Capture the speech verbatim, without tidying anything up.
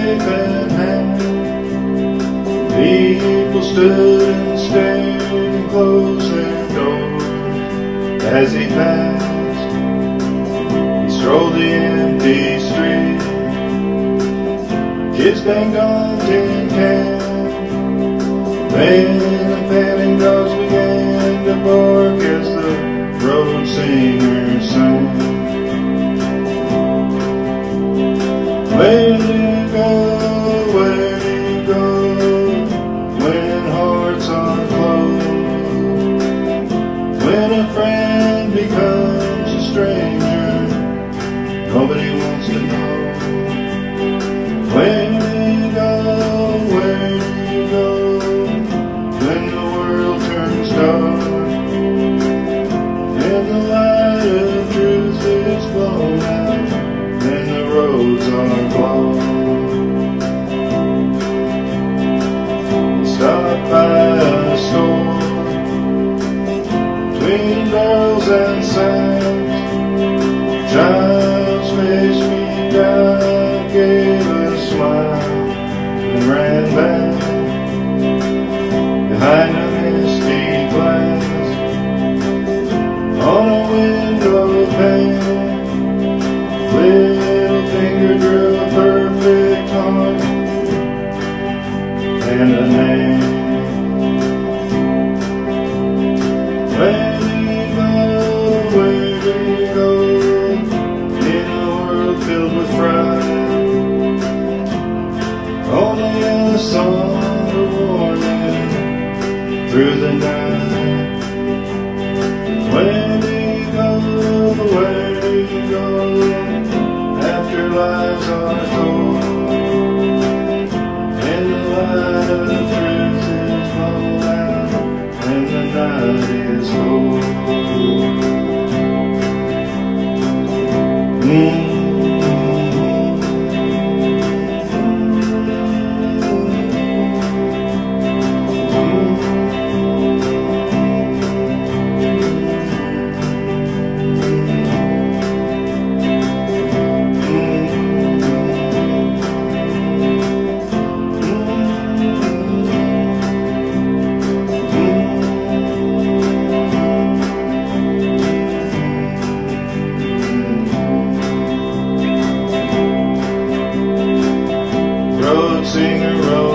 in hand. People stood and stared in closing doors as he passed. He strolled the empty street. Kids banged on tin cans. Men and panting dogs began to bark as the road singer sang. Where do you go, where do you go, when hearts are closed? When a friend becomes a stranger, nobody wants to know. Where do you go, where do you go, when the world turns dark and the light of truth is blown out and the roads are blocked? Stopped by a store between barrels and sands. Child's face beat down, gave a smile and ran back behind a misty glass. On a window pane, little finger drew a perfect heart and a name. Where do you go, where do you go, in a world filled with fright? Only a song of warning through the night. Where do you go, where do you go, after lies are told and the light of truth is blown out and the night is cold? Mm. Road singer, road